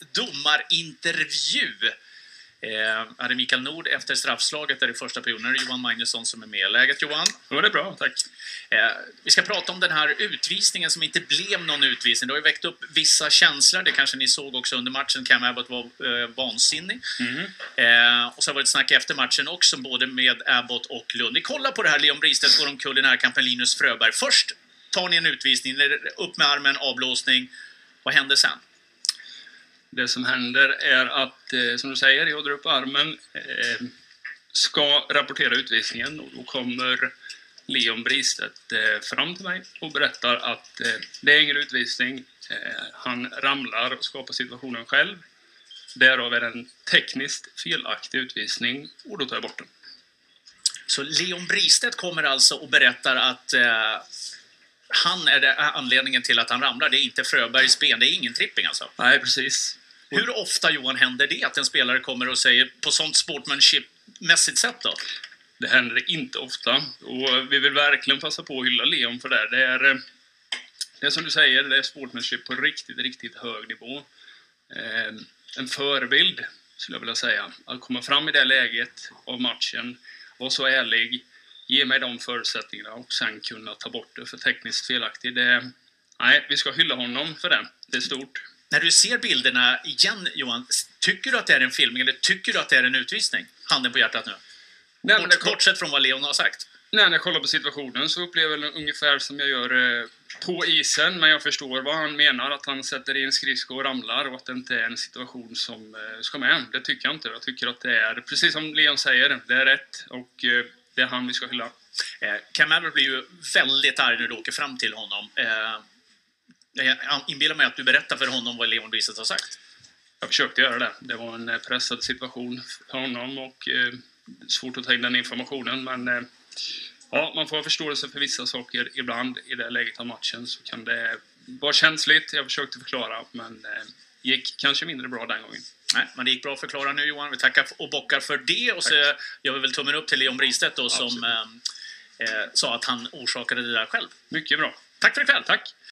domarintervju. Hade Mikael Nord efter straffslaget där i första perioden. Är det Johan Magnusson som är med. Läget, Johan? Ja, det är bra, tack. Vi ska prata om den här utvisningen som inte blev någon utvisning. Det har ju väckt upp vissa känslor. Det kanske ni såg också under matchen. Cam Abbott var vansinnig. Och så har det varit snack efter matchen också, både med Abbott och Lund. Vi kollar på det här. Leon Bristedt går omkull i närkampen Linus Fröberg. Först tar ni en utvisning, upp med armen, avblåsning. Vad händer sen? Det som händer är att, som du säger, jag drar upp armen, ska rapportera utvisningen, och då kommer Leon Bristedt fram till mig och berättar att det är ingen utvisning. Han ramlar och skapar situationen själv. Därav är det en tekniskt felaktig utvisning, och då tar jag bort den. Så Leon Bristedt kommer alltså och berättar att han är anledningen till att han ramlar. Det är inte Fröbergs ben, det är ingen tripping alltså. Nej, precis. Hur ofta, Johan, händer det att en spelare kommer och säger på sånt sportmanship-mässigt sätt då? Det händer inte ofta, och vi vill verkligen passa på att hylla Leon för det. Det är som du säger, det är sportmanship på riktigt hög nivå. En förebild, skulle jag vilja säga. Att komma fram i det läget av matchen, vara så ärlig, ge mig de förutsättningarna och sen kunna ta bort det för tekniskt felaktigt. Nej, vi ska hylla honom för det. Det är stort. När du ser bilderna igen, Johan, tycker du att det är en filmning eller tycker du att det är en utvisning? Handen på hjärtat nu. Nej, bortsett från vad Leon har sagt. När jag kollar på situationen så upplever jag ungefär som jag gör på isen. Men jag förstår vad han menar, att han sätter in skridskor och ramlar, och att det inte är en situation som ska med. Det tycker jag inte. Jag tycker att det är, precis som Leon säger, det är rätt, och det är han vi ska hylla. Cam Abbott blir ju väldigt arg när du åker fram till honom. Jag inbillar mig att du berättar för honom vad Leon Bristedt har sagt. Jag försökte göra det. Det var en pressad situation för honom, och svårt att ta in den informationen. Men ja, man får ha förståelse för vissa saker ibland. I det läget av matchen så kan det vara känsligt. Jag försökte förklara, men gick kanske mindre bra den gången. Nej, men det gick bra att förklara nu, Johan. Vi tackar och bockar för det. Och så gör vi väl tummen upp till Leon Bristedt då, som sa att han orsakade det där själv. Mycket bra. Tack för ikväll. Tack.